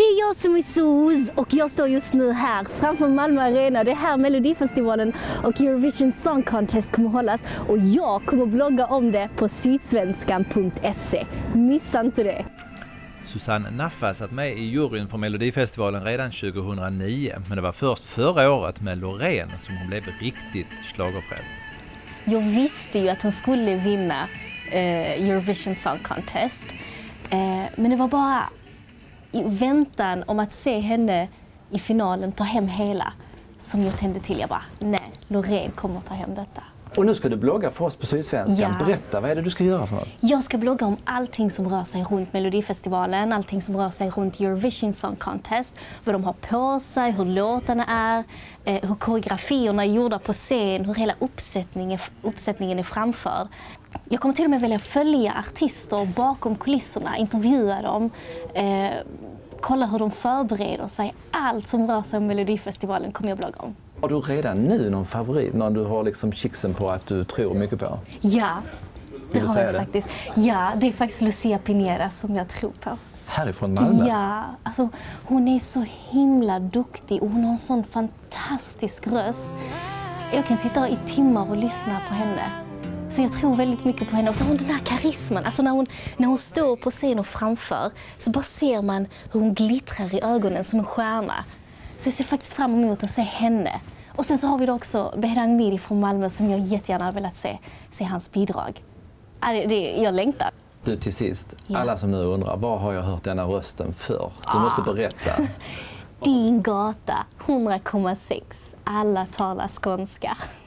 Det är jag som är Sos och jag står just nu här framför Malmö Arena. Det är här Melodifestivalen och Eurovision Song Contest kommer hållas och jag kommer blogga om det på sydsvenskan.se. Missa inte det! Susanne Naffa satt med i juryn för Melodifestivalen redan 2009, men det var först förra året med Loreen som hon blev riktigt schlagerfrälst. Jag visste ju att hon skulle vinna Eurovision Song Contest, men det var bara i väntan om att se henne i finalen ta hem hela som jag tände till. Jag bara, nej, Loreen kommer att ta hem detta. Och nu ska du blogga för oss på Sydsvenskan. Ja. Berätta, vad är det du ska göra för något? Jag ska blogga om allting som rör sig runt Melodifestivalen, allting som rör sig runt Eurovision Song Contest, vad de har på sig, hur låtarna är, hur koreografierna är gjorda på scen, hur hela uppsättningen är framförd. Jag kommer till och med välja följa artister bakom kulisserna, intervjua dem, kolla hur de förbereder sig. Allt som rör sig om Melodifestivalen kommer jag blogga om. Har du redan nu någon favorit när du har liksom chixen på att du tror mycket på? Ja, det Vill du har säga jag det? faktiskt. Ja, det är faktiskt Lucia Pineda som jag tror på. Härifrån Malmö? Ja, alltså hon är så himla duktig och hon har en sån fantastisk röst. Jag kan sitta i timmar och lyssna på henne. Så jag tror väldigt mycket på henne. Och så har hon den här karisman. Alltså när hon står på scen och framför så bara ser man hur hon glittrar i ögonen som en stjärna. Så jag ser faktiskt fram emot att se henne. Och sen så har vi då också Behrang Miri från Malmö som jag jättegärna har velat se hans bidrag. Jag längtar. Du, till sist, Ja. alla som nu undrar, var har jag hört denna rösten för? Du måste berätta. Din gata, 100,6. Alla talar skånska.